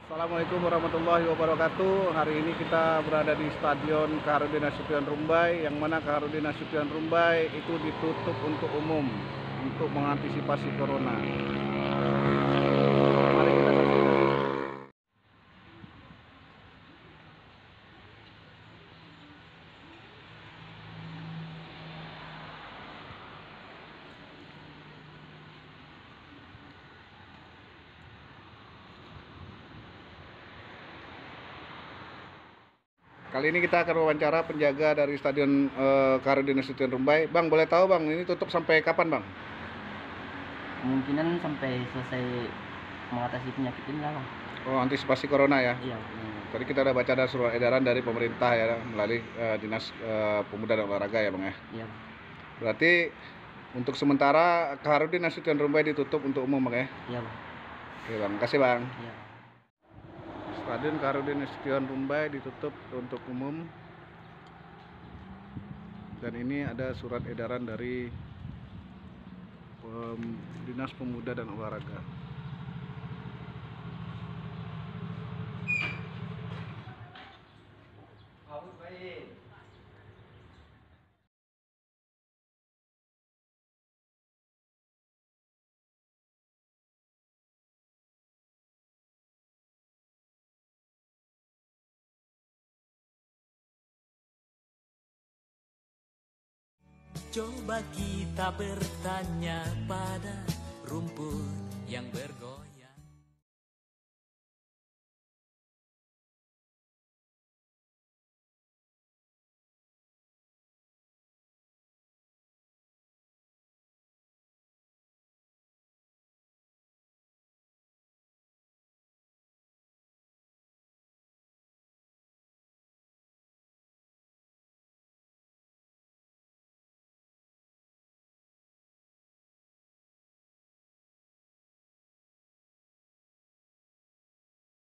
Assalamualaikum warahmatullahi wabarakatuh. Hari ini kita berada di Stadion Kaharudin Nasution Rumbai, yang mana Kaharudin Nasution Rumbai itu ditutup untuk umum untuk mengantisipasi corona. Mari kita saksikan. Kali ini kita akan wawancara penjaga dari Stadion Kaharudin Nasution Rumbai. Bang, boleh tahu bang, ini tutup sampai kapan bang? Kemungkinan sampai selesai mengatasi penyakit ini lah, Bang. Oh, antisipasi corona ya. Iya. Tadi kita udah baca ada surat edaran dari pemerintah ya, melalui Dinas Pemuda dan Olahraga ya bang ya. Iya. Berarti untuk sementara Kaharudin Nasution Rumbai ditutup untuk umum bang ya. Iya, Bang. Oke bang, makasih bang. Iya. Stadion Kaharudin Nasution Rumbai ditutup untuk umum, dan ini ada surat edaran dari Dinas Pemuda dan Olahraga. Coba kita bertanya pada rumput yang bergoyang.